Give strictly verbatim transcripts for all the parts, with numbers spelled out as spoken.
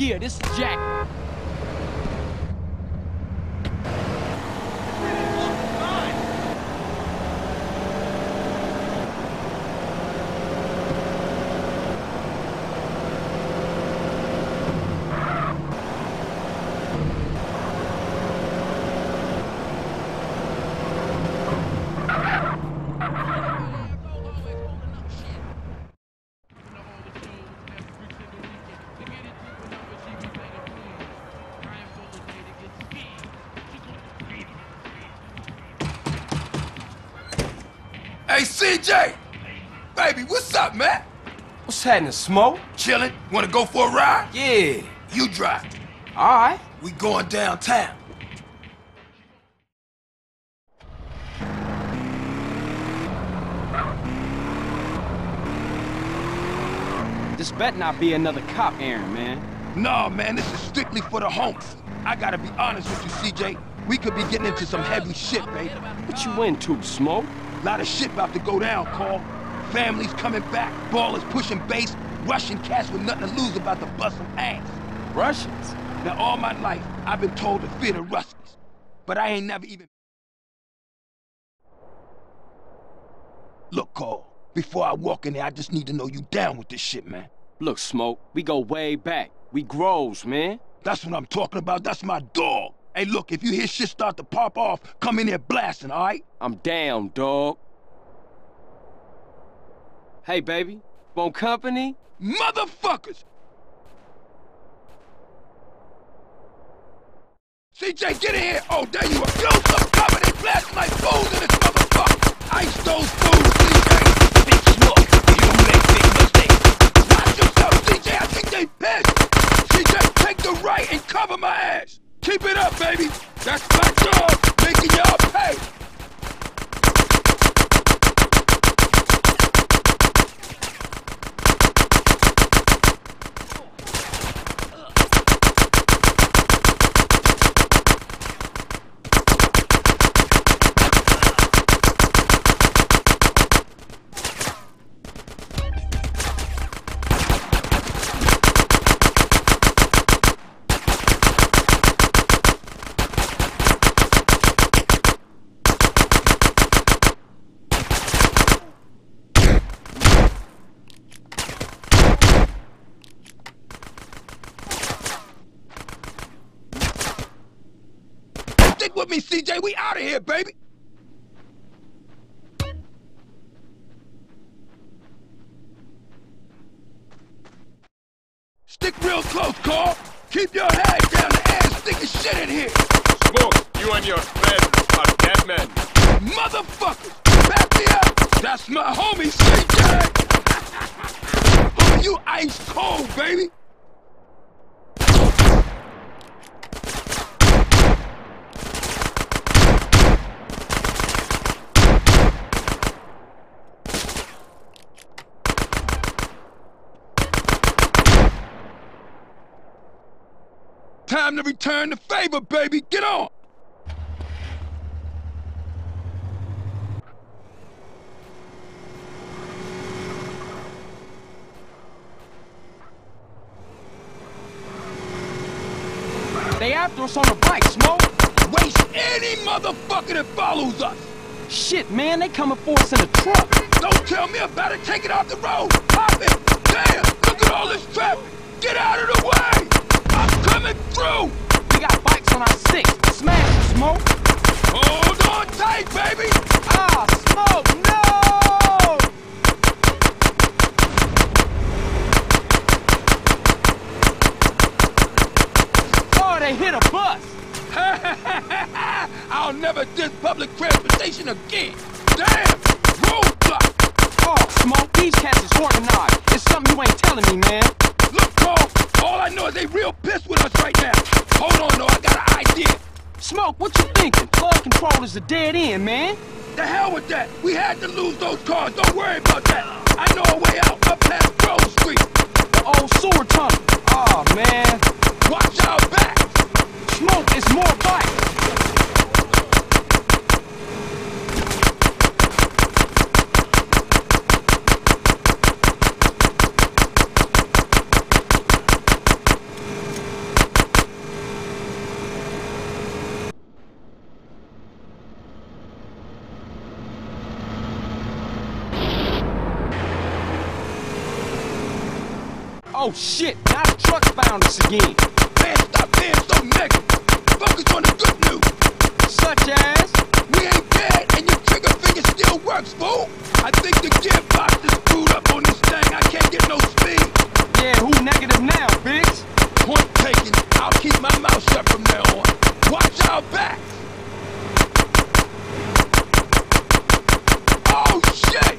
Yeah, this is Jack. Hey, C J! Baby, what's up, man? What's happening, Smoke? Chillin'? Wanna go for a ride? Yeah. You drive. All right. We going downtown. This better not be another cop errand, man. Nah, man, this is strictly for the homies. I gotta be honest with you, C J. We could be getting into some heavy shit, baby. What you into, Smoke? Lot of shit about to go down, Carl. Families coming back, ballers pushing base, Russian cats with nothing to lose about to bust some ass. Russians? Now, all my life, I've been told to fear the Ruskies. But I ain't never even... Look, Carl, before I walk in there, I just need to know you down with this shit, man. Look, Smoke, we go way back. We grows, man. That's what I'm talking about. That's my dog. Hey, look, if you hear shit start to pop off, come in here blasting, all right? I'm down, dog. Hey, baby, want company? Motherfuckers! C J, get in here! Oh, there you are! Yo, some cover! They blasting like fools in this motherfucker! Ice those fools, C J! Big smoke! You make big mistakes! Watch yourself, C J! I think they pissed! C J, take the right and cover my ass! Keep it up, baby! That's my dog! Making y'all pay! Stick with me, C J. We out of here, baby. Stick real close, Carl. Keep your head down. The ass sticking shit in here. Smoke, you and your friends are dead men. Motherfuckers, back me up. That's my homie, C J. Oh, you ice cold, baby. Time to return the favor, baby! Get on! They after us on the bike, Smoke! Waste any motherfucker that follows us! Shit, man, they coming for us in a truck! Don't tell me about it! Take it off the road! Pop it! Damn! Look at all this traffic! Get out of the way! I'm coming through! We got bikes on our six. Smash it, Smoke. Hold on tight, baby! Ah, Smoke, no! Oh, they hit a bus! I'll never diss public transportation again! Damn! Roadblock! Oh, Smoke, these cats is organized. It's something you ain't telling me, man. Look, Carl, all I know is they real pissed with us right now. Hold on, though, I got an idea. Smoke, what you thinking? Flood control is a dead end, man. The hell with that. We had to lose those cars. Don't worry about that. I know a way out up past Grove Street. The old sewer tunnel. Oh, man. Watch our back. Smoke, it's more bikes. Oh shit, now the truck found us again. Man, stop being so negative. Focus on the good news. Such as? We ain't dead, and your trigger finger still works, fool. I think the gearbox is screwed up on this thing. I can't get no speed. Yeah, who negative now, bitch? Point taken. I'll keep my mouth shut from now on. Watch our backs. Oh, shit!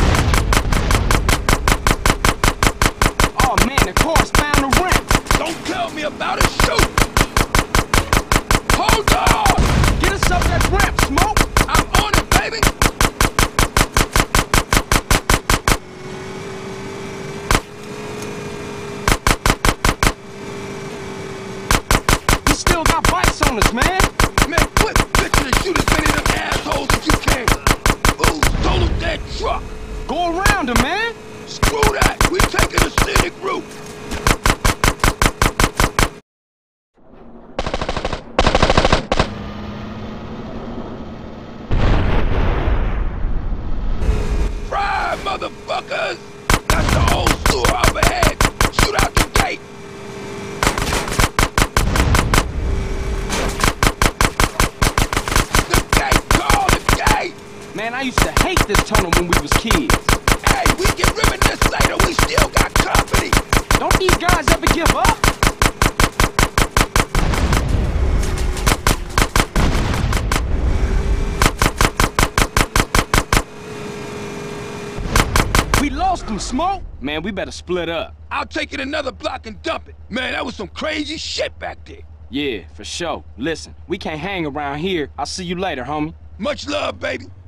Oh man, the car's found the ramp. Don't tell me about it, shoot! Hold on! Get us up that ramp, Smoke! I'm on it, baby! We still got bikes on us, man! Man, quit bitching and shoot as many of them assholes as you can! Fools totaled that truck! Go around him, man! Screw that! We taking a scenic route! Fry, motherfuckers! That's the whole sewer overhead! Shoot out the gate! The gate, Carl, the gate! Man, I used to hate this tunnel when we was kids. Hey, we can reminisce later, we still got company! Don't these guys ever give up? We lost them, Smoke! Man, we better split up. I'll take it another block and dump it. Man, that was some crazy shit back there. Yeah, for sure. Listen, we can't hang around here. I'll see you later, homie. Much love, baby.